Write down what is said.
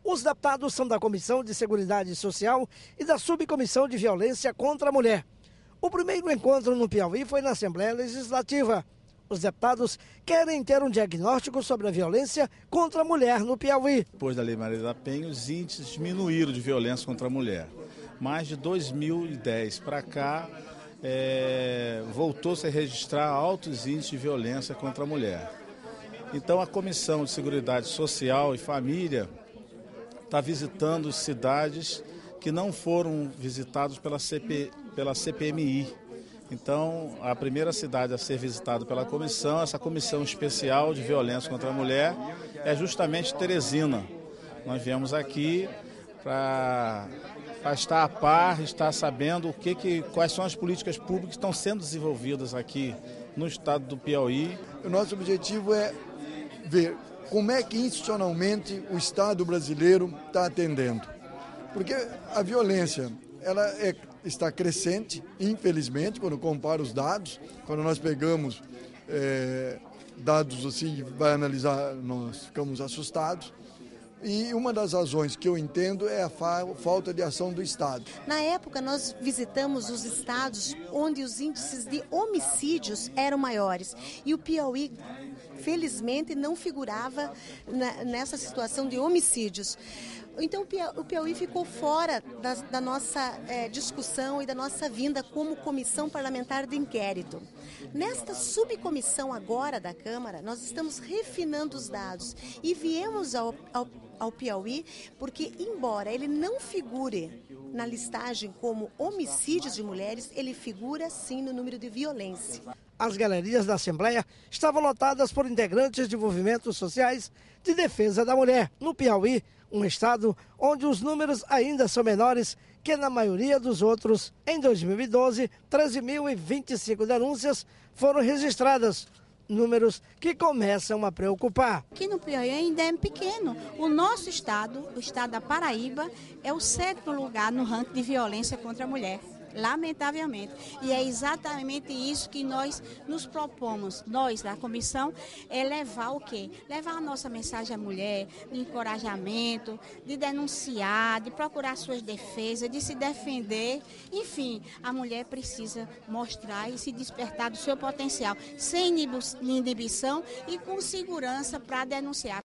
Os deputados são da Comissão de Seguridade Social e da Subcomissão de Violência contra a Mulher. O primeiro encontro no Piauí foi na Assembleia Legislativa. Os deputados querem ter um diagnóstico sobre a violência contra a mulher no Piauí. Depois da Lei Maria da Penha, os índices diminuíram de violência contra a mulher. Mais de 2010 para cá, voltou-se a registrar altos índices de violência contra a mulher. Então, a Comissão de Seguridade Social e Família está visitando cidades que não foram visitadas pela CPMI. Então, a primeira cidade a ser visitada pela comissão, essa comissão especial de violência contra a mulher, é justamente Teresina. Nós viemos aqui para estar a par, estar sabendo quais são as políticas públicas que estão sendo desenvolvidas aqui no estado do Piauí. O nosso objetivo é ver como é que institucionalmente o Estado brasileiro está atendendo. Porque a violência está crescente, infelizmente, quando compara os dados. Quando nós pegamos dados assim, vai analisar, nós ficamos assustados. E uma das razões que eu entendo é a falta de ação do Estado. Na época, nós visitamos os estados onde os índices de homicídios eram maiores. E o Piauí, felizmente, não figurava nessa situação de homicídios. Então, o Piauí ficou fora da nossa discussão e da nossa vinda como comissão parlamentar de inquérito. Nesta subcomissão agora da Câmara, nós estamos refinando os dados e viemos ao Piauí porque, embora ele não figure na listagem como homicídios de mulheres, ele figura sim no número de violência. As galerias da Assembleia estavam lotadas por integrantes de movimentos sociais de defesa da mulher. No Piauí, um estado onde os números ainda são menores que na maioria dos outros, em 2012, 13.025 denúncias foram registradas. Números que começam a preocupar. Aqui no Piauí ainda é pequeno. O nosso estado, o estado da Paraíba, é o 7º lugar no ranking de violência contra a mulher. Lamentavelmente. E é exatamente isso que nós nos propomos, nós da comissão, é levar o quê? Levar a nossa mensagem à mulher, de encorajamento, de denunciar, de procurar suas defesas, de se defender. Enfim, a mulher precisa mostrar e se despertar do seu potencial, sem inibição e com segurança para denunciar.